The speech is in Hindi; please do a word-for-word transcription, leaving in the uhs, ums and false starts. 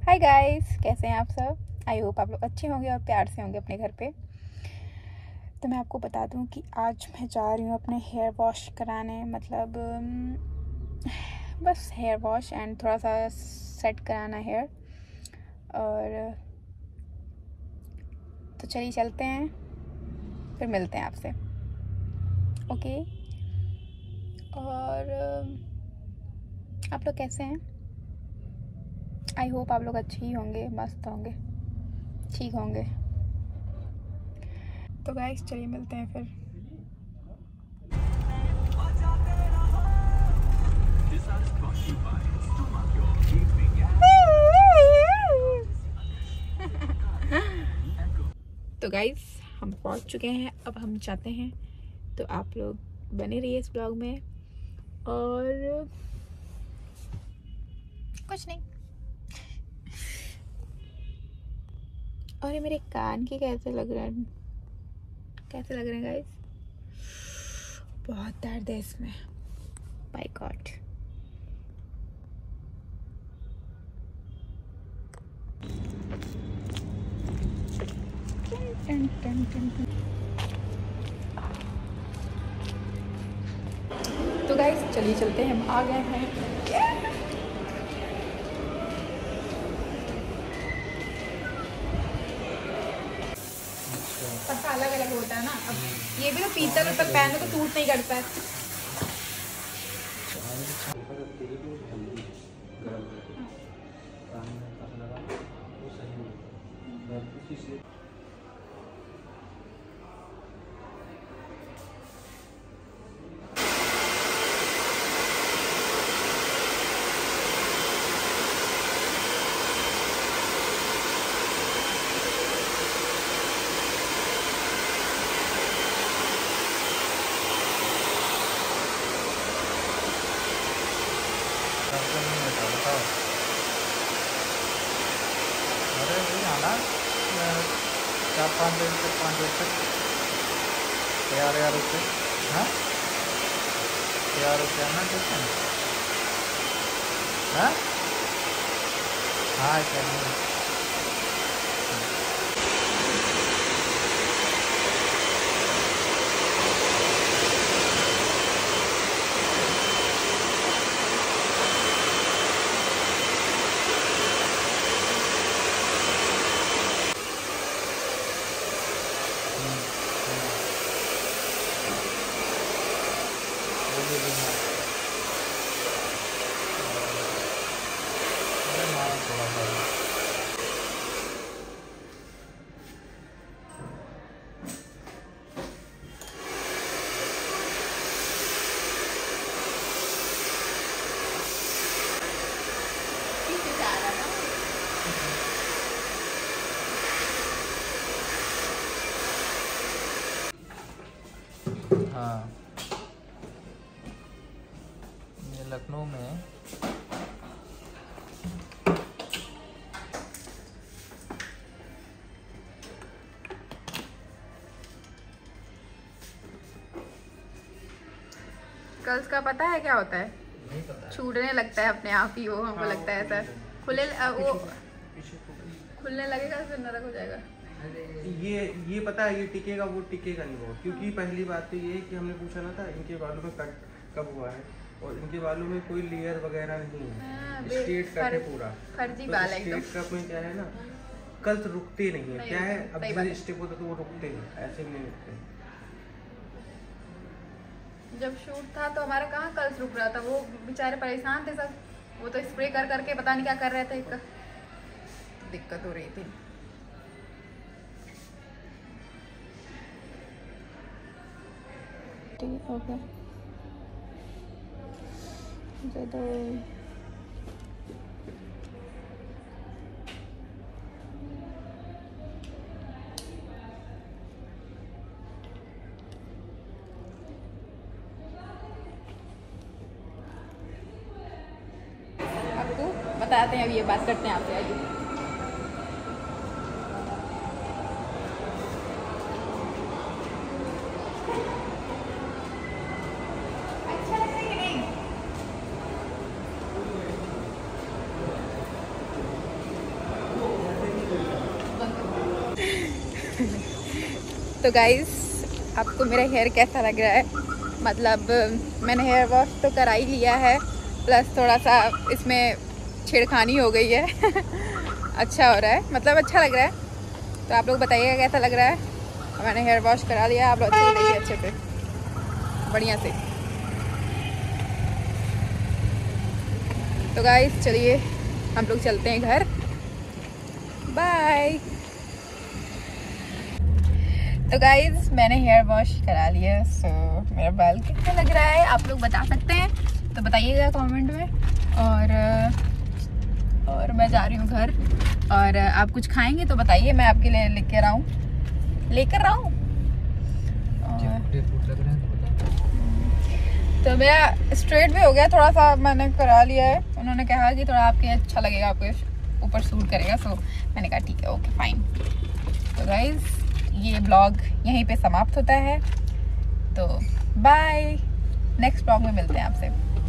हाय गाइस, कैसे हैं आप सब। आई होप आप लोग अच्छे होंगे और प्यार से होंगे अपने घर पे। तो मैं आपको बता दूं कि आज मैं जा रही हूँ अपने हेयर वॉश कराने, मतलब बस हेयर वॉश एंड थोड़ा सा सेट कराना हेयर। और तो चलिए चलते हैं, फिर मिलते हैं आपसे। ओके। और आप लोग कैसे हैं? आई होप आप लोग अच्छे ही होंगे, मस्त होंगे, ठीक होंगे। तो गाइस चलिए मिलते हैं फिर। तो गाइस हम पहुंच चुके हैं, अब हम जाते हैं। तो आप लोग बने रहिए इस ब्लॉग में। और कुछ नहीं। और ये मेरे कान के कैसे लग रहे हैं, कैसे लग रहे हैं गाइस? बहुत दर्द है इसमें, बाय गॉड। टन टन टन टन। तो गाइस चलिए चलते हैं, हम आ गए हैं। सबका अलग अलग होता है ना। अब ये भी तो पीतल ऊपर पहनो तो टूट नहीं करता है। अरे वही आना चार पाँच बजे तक पाँच बजे तक तैयार यार रुपये। हाँ तैयार रुपये आना, ठीक है। हाँ हाँ क्या हाँ ये लखनऊ में कर्ल्स का पता है क्या होता है? छूटने लगता है अपने आप ही, वो हमको लगता है ऐसा। खुले वो खुलने लगेगा फिर नरक हो जाएगा। ये ये पता है, ये टिकेगा वो टिकेगा नहीं बहुत, क्योंकि पहली बात तो ये है कि हमने पूछा ना था इनके बालों में कट कब हुआ है, और इनके बालों में कोई लेयर वगैरह नहीं है, स्ट्रेट कट है पूरा। फर्जी तो बाल है एकदम। स्ट्रेट कट में क्या है ना, कल रुकते नहीं है। क्या है, अब जैसे स्टेप होता तो वो रुकते हैं, ऐसे नहीं रुकते। जब शूट था तो हमारा कहाँ कल्स रुक रहा था, वो बेचारे परेशान थे सब। वो तो स्प्रे कर करके पता नहीं क्या कर रहे थे, एक दिक्कत हो रही थी। ओके तो आपको बताते हैं, अभी ये बात करते हैं आपसे। आइए तो गाइस आपको मेरा हेयर कैसा लग रहा है? मतलब मैंने हेयर वॉश तो करा ही लिया है, प्लस थोड़ा सा इसमें छेड़खानी हो गई है अच्छा हो रहा है, मतलब अच्छा लग रहा है। तो आप लोग बताइएगा कैसा लग रहा है। मैंने हेयर वॉश करा लिया, आप लोग अच्छे से देखिए, अच्छे से बढ़िया से। तो गाइस चलिए हम लोग चलते हैं घर, बाय। तो गाइज मैंने हेयर वॉश करा लिया, सो मेरा बाल कितना लग रहा है आप लोग बता सकते हैं, तो बताइएगा कमेंट में। और और मैं जा रही हूँ घर, और आप कुछ खाएंगे तो बताइए, मैं आपके लिए लेकर आऊँ लेकर आऊँ तो मेरा स्ट्रेट भी हो गया थोड़ा सा, मैंने करा लिया है। उन्होंने कहा कि थोड़ा आपके अच्छा लगेगा, आपके ऊपर सूट करेगा, सो मैंने कहा ठीक है, ओके फाइन। तो गाइज ये ब्लॉग यहीं पे समाप्त होता है, तो बाय, नेक्स्ट ब्लॉग में मिलते हैं आपसे।